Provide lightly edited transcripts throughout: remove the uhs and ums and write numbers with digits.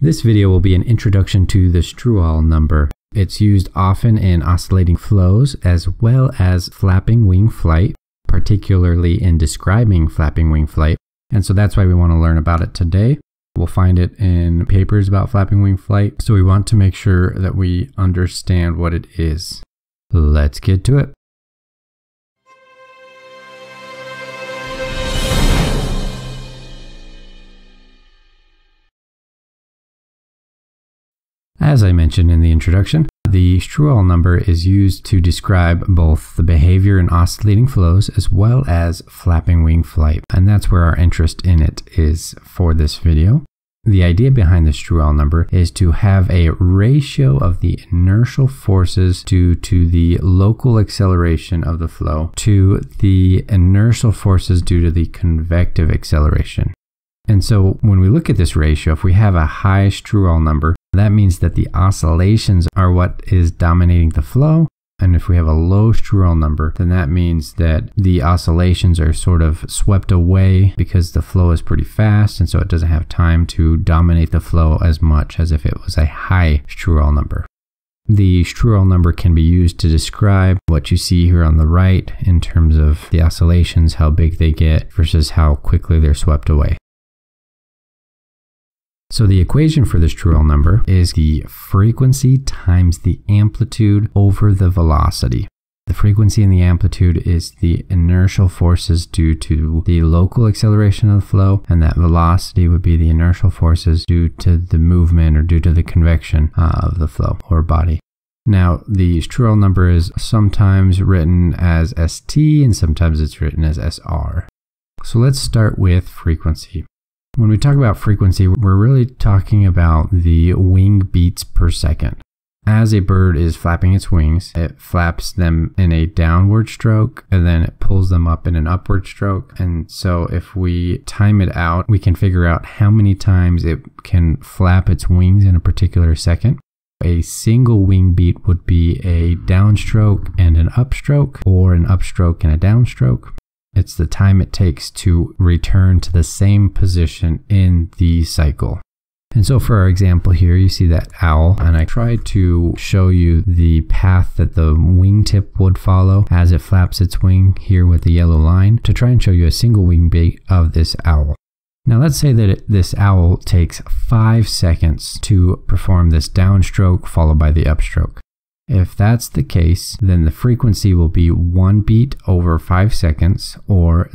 This video will be an introduction to the Strouhal number. It's used often in oscillating flows as well as flapping wing flight, particularly in describing flapping wing flight. And so that's why we want to learn about it today. We'll find it in papers about flapping wing flight. So we want to make sure that we understand what it is. Let's get to it. As I mentioned in the introduction, the Strouhal number is used to describe both the behavior in oscillating flows as well as flapping wing flight. And that's where our interest in it is for this video. The idea behind the Strouhal number is to have a ratio of the inertial forces due to the local acceleration of the flow to the inertial forces due to the convective acceleration. And so when we look at this ratio, if we have a high Strouhal number, that means that the oscillations are what is dominating the flow. And if we have a low Strouhal number, then that means that the oscillations are sort of swept away because the flow is pretty fast, and so it doesn't have time to dominate the flow as much as if it was a high Strouhal number. The Strouhal number can be used to describe what you see here on the right in terms of the oscillations, how big they get versus how quickly they're swept away. So the equation for the Strouhal number is the frequency times the amplitude over the velocity. The frequency and the amplitude is the inertial forces due to the local acceleration of the flow, and that velocity would be the inertial forces due to the movement or due to the convection of the flow or body. Now, the Strouhal number is sometimes written as ST and sometimes it's written as SR. So let's start with frequency. When we talk about frequency, we're really talking about the wing beats per second. As a bird is flapping its wings, it flaps them in a downward stroke and then it pulls them up in an upward stroke. And so if we time it out, we can figure out how many times it can flap its wings in a particular second. A single wing beat would be a downstroke and an upstroke, or an upstroke and a downstroke. It's the time it takes to return to the same position in the cycle. And so for our example here, you see that owl, and I tried to show you the path that the wingtip would follow as it flaps its wing here with the yellow line to try and show you a single wing beat of this owl. Now let's say that this owl takes 5 seconds to perform this downstroke followed by the upstroke. If that's the case, then the frequency will be 1 beat over 5 seconds, or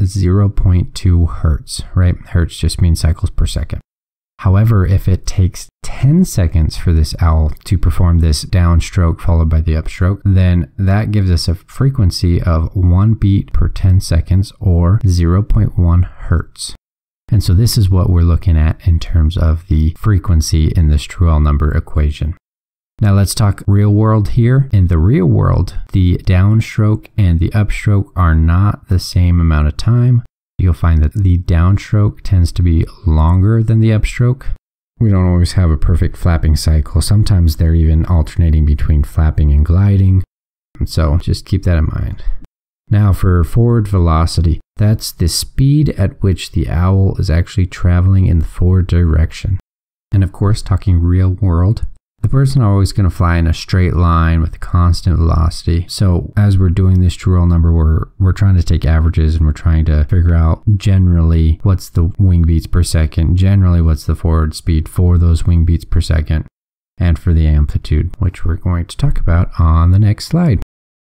0.2 hertz, right? Hertz just means cycles per second. However, if it takes 10 seconds for this owl to perform this downstroke followed by the upstroke, then that gives us a frequency of 1 beat per 10 seconds, or 0.1 hertz. And so this is what we're looking at in terms of the frequency in the Strouhal number equation. Now let's talk real world here. In the real world, the downstroke and the upstroke are not the same amount of time. You'll find that the downstroke tends to be longer than the upstroke. We don't always have a perfect flapping cycle. Sometimes they're even alternating between flapping and gliding. And so just keep that in mind. Now for forward velocity, that's the speed at which the owl is actually traveling in the forward direction. And of course, talking real world, the bird's not always going to fly in a straight line with a constant velocity. So as we're doing this Strouhal number, we're trying to take averages and we're trying to figure out generally what's the wing beats per second, generally what's the forward speed for those wing beats per second, and for the amplitude, which we're going to talk about on the next slide.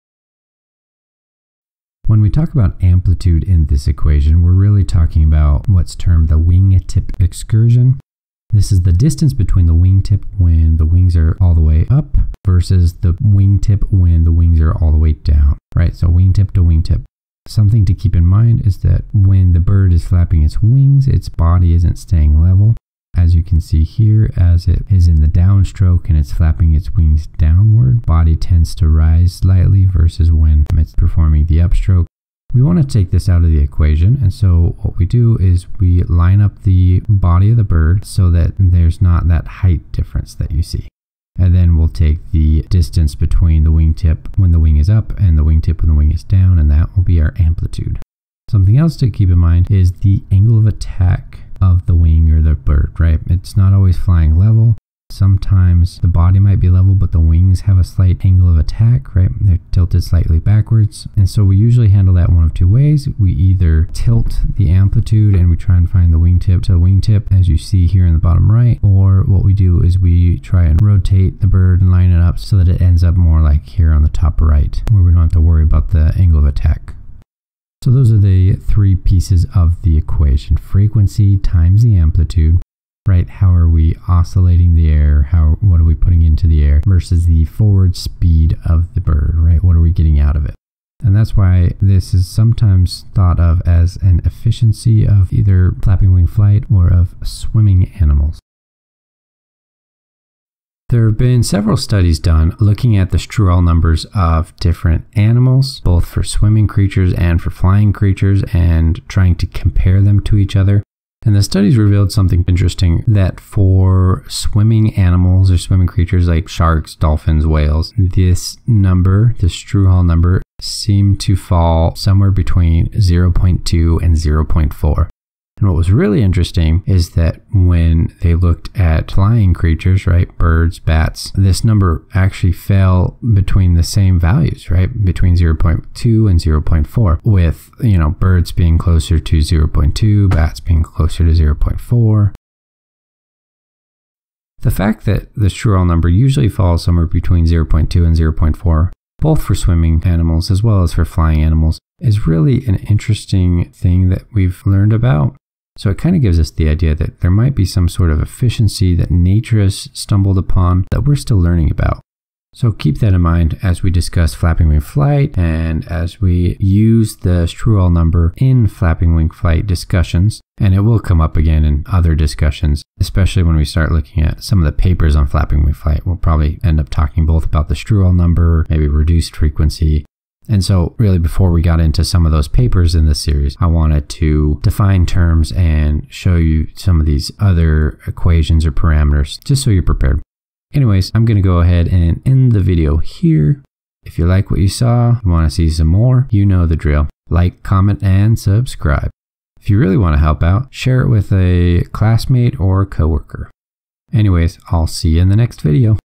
When we talk about amplitude in this equation, we're really talking about what's termed the wingtip excursion. This is the distance between the wingtip when the wings are all the way up versus the wingtip when the wings are all the way down, right? So wingtip to wingtip. Something to keep in mind is that when the bird is flapping its wings, its body isn't staying level. As you can see here, as it is in the downstroke and it's flapping its wings downward, body tends to rise slightly versus when it's performing the upstroke. We want to take this out of the equation, and so what we do is we line up the body of the bird so that there's not that height difference that you see. And then we'll take the distance between the wingtip when the wing is up and the wingtip when the wing is down, and that will be our amplitude. Something else to keep in mind is the angle of attack of the wing or the bird, right? It's not always flying level. Sometimes the body might be level, but the wings have a slight angle of attack, right? They're tilted slightly backwards. And so we usually handle that one of two ways. We either tilt the amplitude and we try and find the wingtip to the wingtip, as you see here in the bottom right, or what we do is we try and rotate the bird and line it up so that it ends up more like here on the top right, where we don't have to worry about the angle of attack. So those are the three pieces of the equation: frequency times the amplitude, right? How are we oscillating the air? What are we putting into the air versus the forward speed of the bird, right? What are we getting out of it? And that's why this is sometimes thought of as an efficiency of either flapping wing flight or of swimming animals. There have been several studies done looking at the Strouhal numbers of different animals, both for swimming creatures and for flying creatures, and trying to compare them to each other. And the studies revealed something interesting, that for swimming animals or swimming creatures like sharks, dolphins, whales, this number, the Strouhal number, seemed to fall somewhere between 0.2 and 0.4. And what was really interesting is that when they looked at flying creatures, right, birds, bats, this number actually fell between the same values, right, between 0.2 and 0.4, with, birds being closer to 0.2, bats being closer to 0.4. The fact that the Strouhal number usually falls somewhere between 0.2 and 0.4, both for swimming animals as well as for flying animals, is really an interesting thing that we've learned about. So it kind of gives us the idea that there might be some sort of efficiency that nature has stumbled upon that we're still learning about. So keep that in mind as we discuss flapping wing flight and as we use the Strouhal number in flapping wing flight discussions. And it will come up again in other discussions, especially when we start looking at some of the papers on flapping wing flight. We'll probably end up talking both about the Strouhal number, maybe reduced frequency. And so really, before we got into some of those papers in this series, I wanted to define terms and show you some of these other equations or parameters, just so you're prepared. Anyways, I'm going to go ahead and end the video here. If you like what you saw, you want to see some more, you know the drill. Like, comment, and subscribe. If you really want to help out, share it with a classmate or coworker. Anyways, I'll see you in the next video.